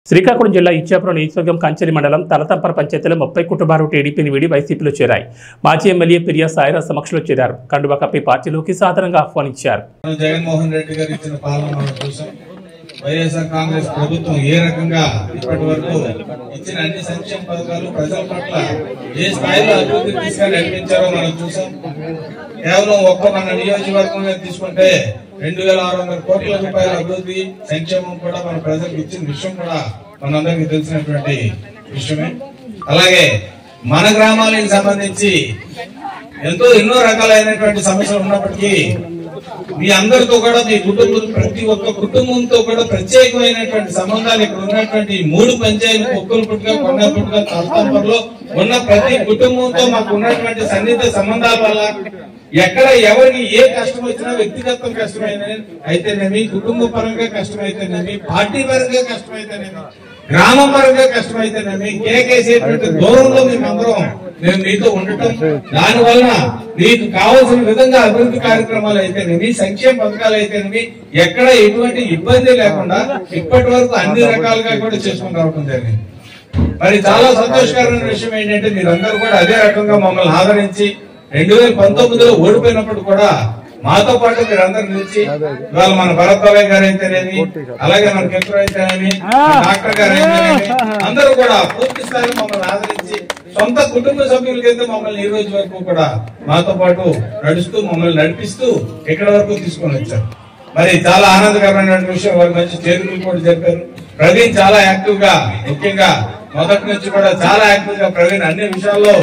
శ్రీకాకుళం జిల్లా ఇచ్చాపురం నియోజకవర్గం కంచెలి మండలం తలతంపర పంచాయతీలో 30 కుటుంబాలు టీడీపీని వీడి వైసీపీలో చేరాయి. మాజీ ఎమ్మెల్యే పిరియా సాయిరాజ్ సమక్షంలో చేరారు. కండువా కప్పి పార్టీలోకి సాధారణంగా ఆహ్వానించారు. జగన్మోహన్ రెడ్డి గారు ఇచ్చిన పాలన మనం చూసాం. వైఎస్ఆర్ కాంగ్రెస్ ప్రభుత్వం ఏ రకంగా ఇప్పటి వరకు ఇచ్చిన అన్ని సంక్షేమ పథకాలు ప్రజల పట్ల ఏ స్థాయిలో అభివృద్ధి తీసుకొని నడిపించారో మనం చూసాం. కేవలం ఒక్క మన నియోజకవర్గంలో తీసుకుంటే 2600 కోట్ల రూపాయల అభివృద్ధి సంక్షేమం కూడా మన ప్రజలకు ఇచ్చిన విషయం కూడా మనందరికీ తెలిసినటువంటి విషయమే. అలాగే మన గ్రామాలకు సంబంధించి ఎన్నో రకాలైనటువంటి సమస్యలు ఉన్నప్పటికీ మీ అందరితో కూడా మీ కుటుంబం ప్రతి ఒక్క కుటుంబంతో కూడా ప్రత్యేకమైనటువంటి సంబంధాలు ఇక్కడ ఉన్నటువంటి 3 పంచాయతీలు ఒక్కరుపుట్టుగా కొండపుట్టుగా తలతంపరలో ఉన్న ప్రతి కుటుంబంతో మాకు ఉన్నటువంటి సన్నిహిత సంబంధాల వల్ల ఎక్కడ ఎవరికి ఏ కష్టం వచ్చినా వ్యక్తిగత అయితేనేమి, కుటుంబ పరంగా కష్టమైతేనేమి, పార్టీ పరంగా కష్టమైతేనేమి, గ్రామం పరంగా కష్టమైతేనేమి, కేకేసేటువంటి దూరంలో మేము మీతో ఉండటం, దానివల్ల మీకు కావాల్సిన విధంగా అభివృద్ధి కార్యక్రమాలు అయితేనేమి, సంక్షేమ పథకాలు అయితేనేమి ఎక్కడ ఎటువంటి ఇబ్బంది లేకుండా ఇప్పటి వరకు అన్ని రకాలుగా కూడా చేసుకుని రావడం జరిగింది. మరి చాలా సంతోషకరమైన విషయం ఏంటంటే మీరందరూ కూడా అదే రకంగా మమ్మల్ని ఆదరించి 2019లో ఓడిపోయినప్పుడు కూడా మాతో పాటు మీరందరూ నిలిచి ఇవాళ మన భరత్ బాబాయ్ గారు అయితేనేమి, అలాగే మన కెంపురు అయితేనేమి, డాక్టర్ గారు అయితేనేమి అందరూ కూడా పూర్తి స్థాయిలో మమ్మల్ని ఆదరించి సొంత కుటుంబ సభ్యులకైతే మమ్మల్ని ఈ రోజు వరకు కూడా మాతో పాటు నడుస్తూ మమ్మల్ని నడిపిస్తూ ఇక్కడ వరకు తీసుకొని వచ్చారు. మరి చాలా ఆనందకరమైన విషయం, వారి మంచి చేరుకులు కూడా జరిపారు. ప్రవీణ్ చాలా యాక్టివ్ గా, ముఖ్యంగా మొదటి నుంచి కూడా చాలా యాక్టివ్ గా ప్రవీణ్ అన్ని విషయాల్లో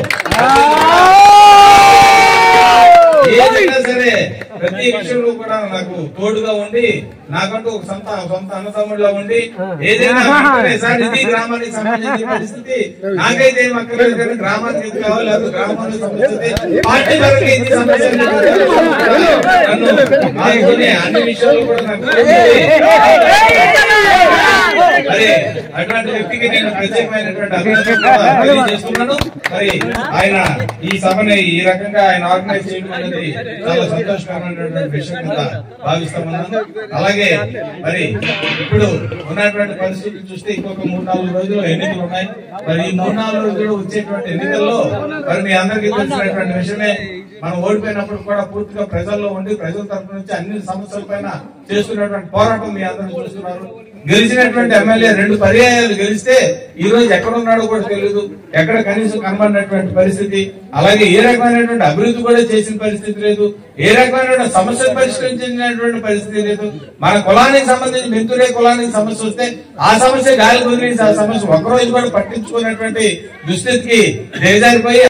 ఏదైనా సరే ప్రతి విషయంలో కూడా నాకు తోడుగా ఉండి నాకంటూ ఒక సొంత అన్నతమ్ముడుగా ఉండి ఏదైనా ఇది గ్రామానికి సంబంధించిన పరిస్థితి నాకైతే ఏం అక్కర్లేదు, కానీ గ్రామానికి ఇది కావాలి, అది గ్రామానికి సంబంధించి పార్టీ వరకు ఇది సమస్య అన్ని విషయాలు కూడా నాకు మరి అటువంటి వ్యక్తికి నేను ప్రత్యేకమైనటువంటి అభినందనలు చేస్తున్నాను. మరి ఆయన ఈ సభని ఈ రకంగా ఆయన ఆర్గనైజ్ చేయడం అనేది చాలా సంతోషకరమైనటువంటి విషయం కింద భావిస్తామన్నాను. అలాగే మరి ఇప్పుడు ఉన్నటువంటి పరిస్థితులు చూస్తే ఇంకొక 3-4 రోజులు ఎన్నికలు ఉన్నాయి. మరి ఈ 3-4 రోజులు వచ్చేటువంటి ఎన్నికల్లో మరి మీ అందరికీ తెలిసినటువంటి విషయమే, మనం ఓడిపోయినప్పుడు కూడా పూర్తిగా ప్రజల్లో ఉండి ప్రజల తరఫు నుంచి అన్ని సమస్యల పైన చేస్తున్నటువంటి పోరాటం మీ అందరూ చూస్తున్నారు. గెలిచినటువంటి ఎమ్మెల్యే 2 పర్యాయాలు గెలిస్తే ఈ రోజు ఎక్కడ ఉన్నాడో కూడా తెలియదు, ఎక్కడ కనీసం కనబడినటువంటి పరిస్థితి, అలాగే ఏ రకమైనటువంటి అభివృద్ధి కూడా చేసిన పరిస్థితి లేదు, ఏ రకమైన సమస్యలు పరిష్కరించినటువంటి పరిస్థితి లేదు. మన కులానికి సంబంధించి మెంతురే కులానికి సమస్య వస్తే ఆ సమస్య గాలి వదిలేసి ఆ సమస్య ఒకరోజు కూడా పట్టించుకున్నటువంటి దుస్థితికి దిగజారిపోయి